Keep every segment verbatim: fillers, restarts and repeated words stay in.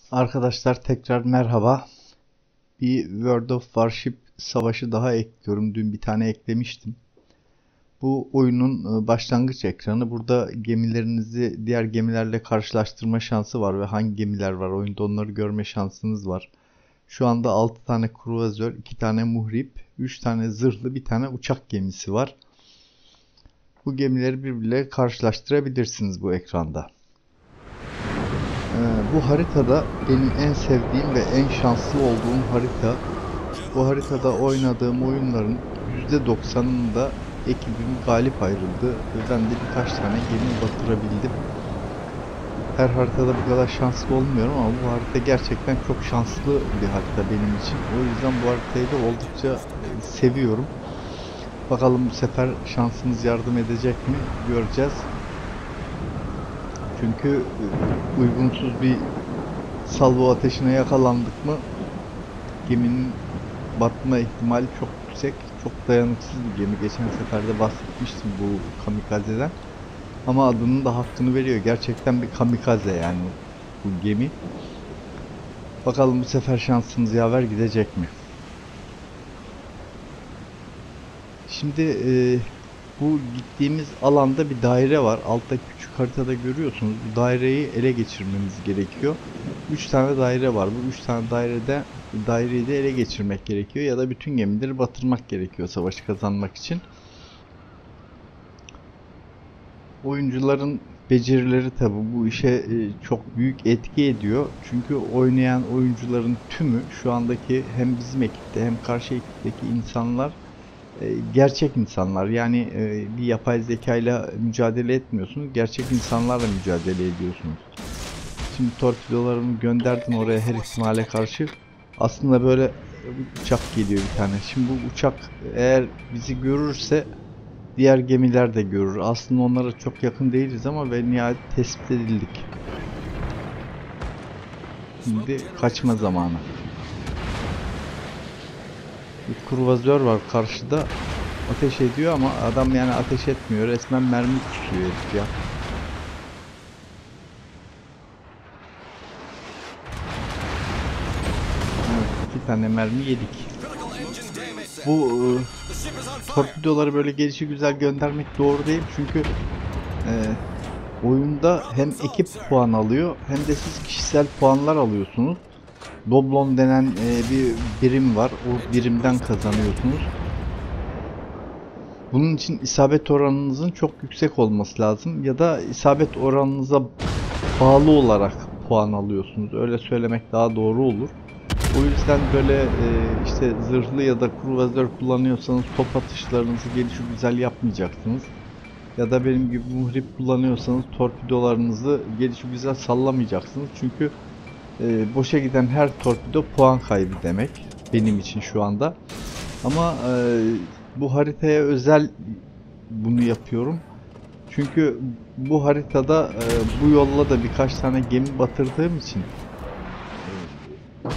Arkadaşlar tekrar merhaba. Bir World of Warship savaşı daha ekliyorum. Dün bir tane eklemiştim. Bu oyunun başlangıç ekranı. Burada gemilerinizi diğer gemilerle karşılaştırma şansı var ve hangi gemiler var oyunda onları görme şansınız var. Şu anda altı tane kruvazör, iki tane muhrip, üç tane zırhlı, bir tane uçak gemisi var. Bu gemileri birbirleriyle karşılaştırabilirsiniz bu ekranda. Bu haritada benim en sevdiğim ve en şanslı olduğum harita. Bu haritada oynadığım oyunların yüzde doksanında ekibim galip ayrıldı ve ben de birkaç tane gemi batırabildim. Her haritada bu kadar şanslı olmuyorum ama bu harita gerçekten çok şanslı bir harita benim için. O yüzden bu haritayı da oldukça seviyorum. Bakalım bu sefer şansımız yardım edecek mi göreceğiz. Çünkü uygunsuz bir salvo ateşine yakalandık mı geminin batma ihtimali çok yüksek. Çok dayanıksız bir gemi. Geçen sefer de bahsetmiştim bu kamikazeden. Ama adının da hakkını veriyor. Gerçekten bir kamikaze yani bu gemi. Bakalım bu sefer şansımız yaver gidecek mi? Şimdi e, bu gittiğimiz alanda bir daire var. Altta küçük haritada görüyorsunuz. Bu daireyi ele geçirmemiz gerekiyor. üç tane daire var. Bu üç tane dairede daireyi de ele geçirmek gerekiyor ya da bütün gemileri batırmak gerekiyor savaşı kazanmak için. Oyuncuların becerileri tabi bu işe çok büyük etki ediyor. Çünkü oynayan oyuncuların tümü şu andaki hem bizim ekipte hem karşı ekipteki insanlar gerçek insanlar. Yani bir yapay zeka ile mücadele etmiyorsunuz. Gerçek insanlarla mücadele ediyorsunuz. Şimdi torpidolarımı gönderdim oraya her ihtimale karşı. Aslında böyle uçak geliyor bir tane. Şimdi bu uçak eğer bizi görürse diğer gemiler de görür. Aslında onlara çok yakın değiliz ama ve nihayet tespit edildik. Şimdi kaçma zamanı. Bir kruvazör var karşıda. Ateş ediyor ama adam yani ateş etmiyor. Resmen mermi tutuyor herif ya. Evet, iki tane mermi yedik. Bu e, torpidoları böyle gelişi güzel göndermek doğru değil. Çünkü e, oyunda hem ekip puan alıyor hem de siz kişisel puanlar alıyorsunuz. Doblon denen e, bir birim var. O birimden kazanıyorsunuz. Bunun için isabet oranınızın çok yüksek olması lazım ya da isabet oranınıza bağlı olarak puan alıyorsunuz. Öyle söylemek daha doğru olur. O yüzden böyle e, işte zırhlı ya da kruvazör kullanıyorsanız top atışlarınızı gelişi güzel yapmayacaksınız. Ya da benim gibi muhrip kullanıyorsanız torpidolarınızı gelişi güzel sallamayacaksınız. Çünkü e, boşa giden her torpido puan kaybı demek benim için şu anda. Ama e, bu haritaya özel bunu yapıyorum. Çünkü bu haritada e, bu yolla da birkaç tane gemi batırdığım için e,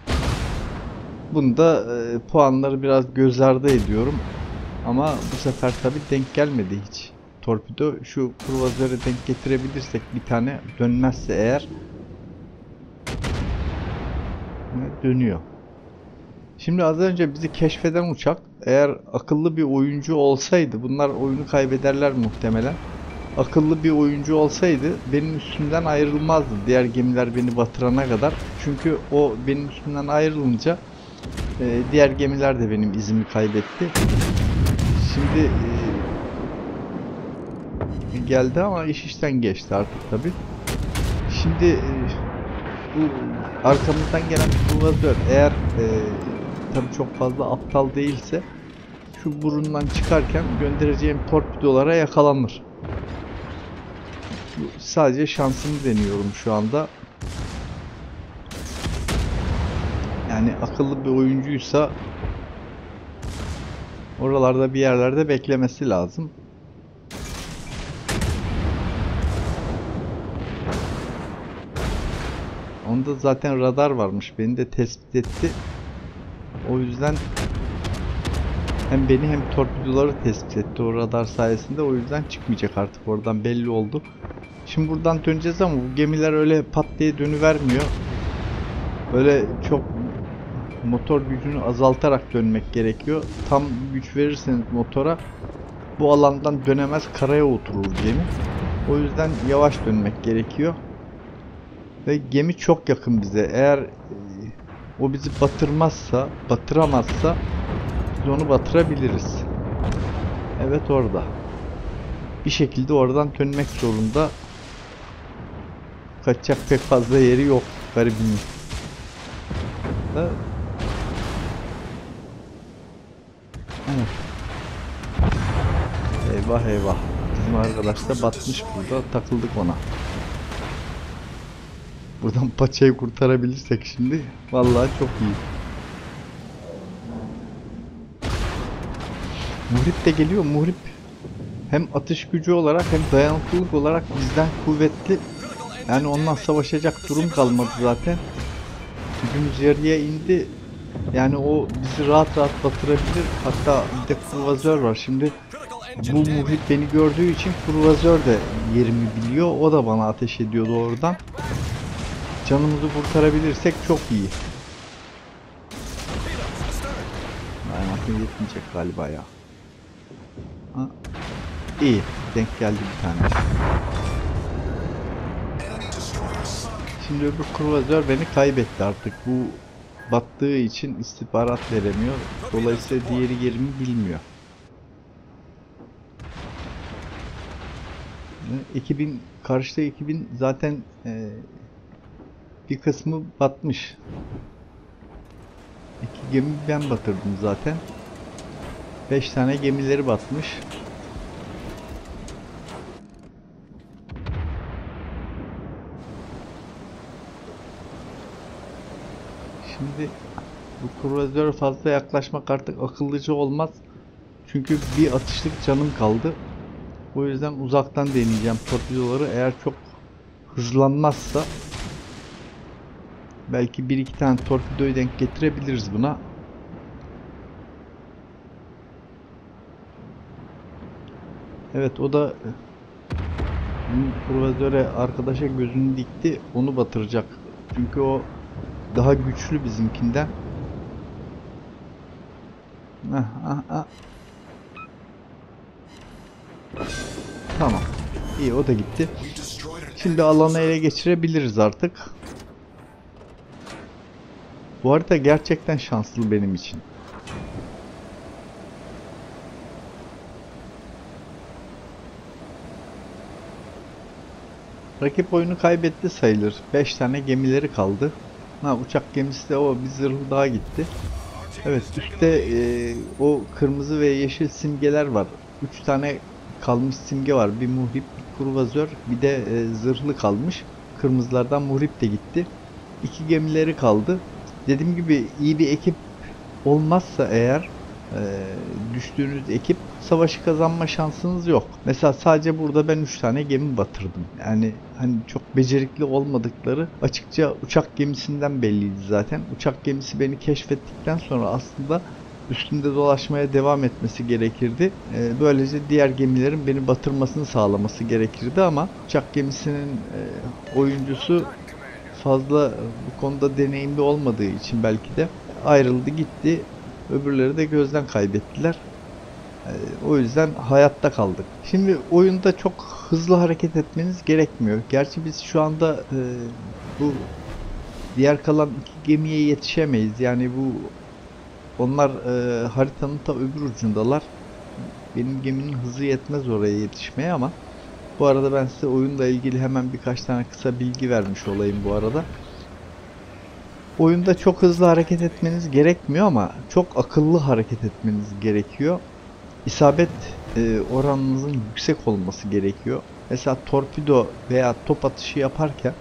bunda e, puanları biraz göz ardı ediyorum. Ama bu sefer tabi denk gelmedi hiç. Torpido şu kruvazöre denk getirebilirsek bir tane dönmezse eğer dönüyor. Şimdi az önce bizi keşfeden uçak eğer akıllı bir oyuncu olsaydı, bunlar oyunu kaybederler muhtemelen. Akıllı bir oyuncu olsaydı benim üstümden ayrılmazdı diğer gemiler beni batırana kadar. Çünkü o benim üstümden ayrılınca e, diğer gemiler de benim izimi kaybetti. Şimdi e, geldi ama iş işten geçti artık tabi. Şimdi e, bu arkamızdan gelen kruvazör eğer e, tabi çok fazla aptal değilse şu burundan çıkarken göndereceğim torpidolara yakalanır. Sadece şansımı deniyorum şu anda. Yani akıllı bir oyuncuysa oralarda bir yerlerde beklemesi lazım. Onda zaten radar varmış. Beni de tespit etti. O yüzden hem beni hem torpidoları tespit etti o radar sayesinde. O yüzden çıkmayacak artık oradan belli oldu. Şimdi buradan döneceğiz ama bu gemiler öyle pat diye dönüvermiyor. Öyle çok motor gücünü azaltarak dönmek gerekiyor. Tam güç verirseniz motora bu alandan dönemez, karaya oturur gemi. O yüzden yavaş dönmek gerekiyor. Ve gemi çok yakın bize. Eğer e, o bizi batırmazsa, batıramazsa biz onu batırabiliriz. Evet, orada. Bir şekilde oradan dönmek zorunda. Kaçacak pek fazla yeri yok garibinin. Da. Evet. Eyvah eyvah. Bizim arkadaş da batmış burada. Takıldık ona. Buradan paçayı kurtarabilirsek şimdi vallahi çok iyi. Muhrip de geliyor. Muhrip hem atış gücü olarak hem dayanıklılık olarak bizden kuvvetli. Yani ondan savaşacak durum kalmadı zaten. Gücümüz yarıya indi. Yani o bizi rahat rahat batırabilir. Hatta bir de kruvazör var. Şimdi bu muhrip beni gördüğü için kruvazör de yerimi biliyor. O da bana ateş ediyordu oradan. Canımızı kurtarabilirsek çok iyi. Aynen yetmeyecek galiba ya. Ha. İyi. Denk geldi bir tane. Şimdi öbür kruvazör beni kaybetti artık. Bu battığı için istihbarat veremiyor. Dolayısıyla diğeri yerimi bilmiyor. Ekibin, karşıda ekibin zaten e, bir kısmı batmış. İki gemi ben batırdım zaten. Beş tane gemileri batmış. Şimdi bu kruvazöre fazla yaklaşmak artık akıllıca olmaz. Çünkü bir atışlık canım kaldı. O yüzden uzaktan deneyeceğim torpidoları. Eğer çok hızlanmazsa belki bir iki tane torpidoyu denk getirebiliriz buna. Evet, o da kruvazöre arkadaşa gözünü dikti. Onu batıracak. Çünkü o daha güçlü bizimkinden. Ah, ah, ah. Tamam. İyi, o da gitti. Şimdi alanı ele geçirebiliriz artık. Bu harita gerçekten şanslı benim için. Rakip oyunu kaybetti sayılır. beş tane gemileri kaldı. Ha, uçak gemisi de o bir zırhlı daha gitti. Evet, üstte e, o kırmızı ve yeşil simgeler var. üç tane kalmış simge var. Bir muhrip, bir kruvazör, bir de e, zırhlı kalmış. Kırmızılardan muhrip de gitti. İki gemileri kaldı. Dediğim gibi iyi bir ekip olmazsa eğer e, düştüğünüz ekip savaşı kazanma şansınız yok. Mesela sadece burada ben üç tane gemi batırdım. Yani hani çok becerikli olmadıkları açıkça uçak gemisinden belliydi zaten. Uçak gemisi beni keşfettikten sonra aslında üstünde dolaşmaya devam etmesi gerekirdi. E, böylece diğer gemilerin beni batırmasını sağlaması gerekirdi ama uçak gemisinin e, oyuncusu fazla bu konuda deneyimli olmadığı için belki de ayrıldı gitti. Öbürleri de gözden kaybettiler. Ee, o yüzden hayatta kaldık. Şimdi oyunda çok hızlı hareket etmeniz gerekmiyor. Gerçi biz şu anda e, bu diğer kalan iki gemiye yetişemeyiz. Yani bu onlar e, haritanın ta öbür ucundalar. Benim geminin hızı yetmez oraya yetişmeye ama bu arada ben size oyunla ilgili hemen birkaç tane kısa bilgi vermiş olayım bu arada. Oyunda çok hızlı hareket etmeniz gerekmiyor ama çok akıllı hareket etmeniz gerekiyor. İsabet e, oranınızın yüksek olması gerekiyor. Mesela torpido veya top atışı yaparken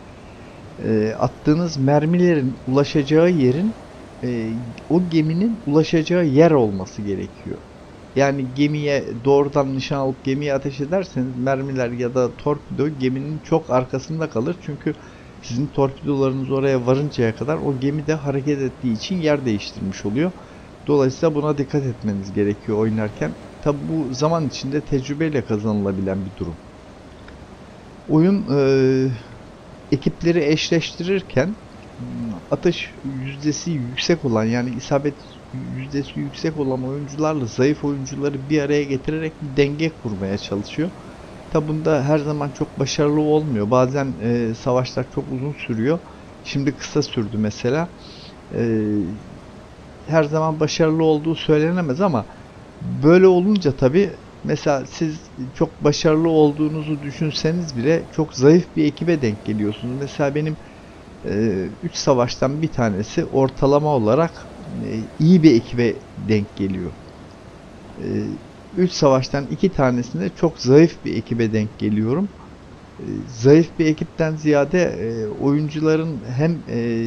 e, attığınız mermilerin ulaşacağı yerin e, o geminin ulaşacağı yer olması gerekiyor. Yani gemiye doğrudan nişan alıp gemiye ateş ederseniz mermiler ya da torpido geminin çok arkasında kalır. Çünkü sizin torpidolarınız oraya varıncaya kadar o gemi de hareket ettiği için yer değiştirmiş oluyor. Dolayısıyla buna dikkat etmeniz gerekiyor oynarken. Tabi bu zaman içinde tecrübeyle kazanılabilen bir durum. Oyun e, ekipleri eşleştirirken atış yüzdesi yüksek olan, yani isabet yüzdesi yüksek olan oyuncularla zayıf oyuncuları bir araya getirerek bir denge kurmaya çalışıyor. Tabi bunda her zaman çok başarılı olmuyor. Bazen e, savaşlar çok uzun sürüyor. Şimdi kısa sürdü mesela. E, her zaman başarılı olduğu söylenemez ama böyle olunca tabi, mesela siz çok başarılı olduğunuzu düşünseniz bile çok zayıf bir ekibe denk geliyorsunuz. Mesela benim üç savaştan bir tanesi ortalama olarak e, iyi bir ekibe denk geliyor. üç savaştan iki tanesinde çok zayıf bir ekibe denk geliyorum. E, zayıf bir ekipten ziyade e, oyuncuların hem e,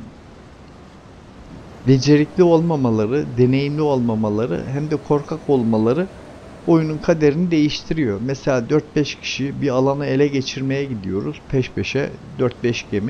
becerikli olmamaları, deneyimli olmamaları hem de korkak olmaları oyunun kaderini değiştiriyor. Mesela dört beş kişi bir alanı ele geçirmeye gidiyoruz. Peş peşe dört beş gemi.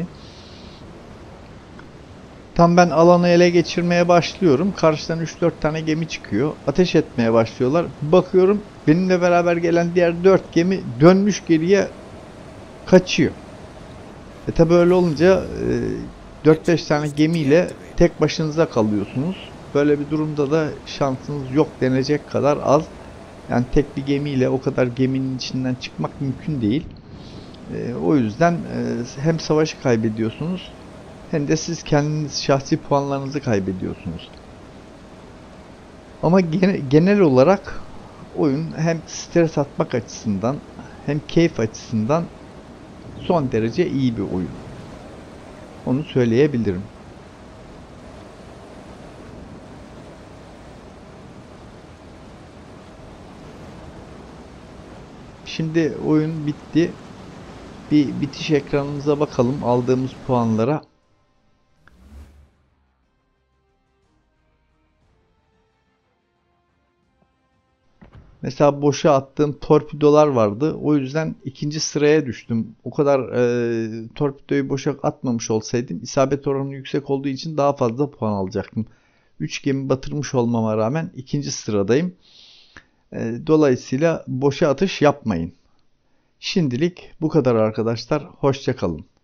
Tam ben alanı ele geçirmeye başlıyorum. Karşıdan üç dört tane gemi çıkıyor. Ateş etmeye başlıyorlar. Bakıyorum benimle beraber gelen diğer dört gemi dönmüş geriye kaçıyor. E tabi öyle olunca dört beş tane gemiyle tek başınıza kalıyorsunuz. Böyle bir durumda da şansınız yok denecek kadar az. Yani tek bir gemiyle o kadar geminin içinden çıkmak mümkün değil. E, o yüzden e, hem savaşı kaybediyorsunuz hem de siz kendiniz şahsi puanlarınızı kaybediyorsunuz. Ama gene, genel olarak oyun hem stres atmak açısından hem keyif açısından son derece iyi bir oyun. Onu söyleyebilirim. Şimdi oyun bitti. Bir bitiş ekranımıza bakalım, aldığımız puanlara. Mesela boşa attığım torpidolar vardı. O yüzden ikinci sıraya düştüm. O kadar e, torpidoyu boşa atmamış olsaydım isabet oranı yüksek olduğu için daha fazla puan alacaktım. üç gemi batırmış olmama rağmen ikinci sıradayım. E, dolayısıyla boşa atış yapmayın. Şimdilik bu kadar arkadaşlar. Hoşça kalın.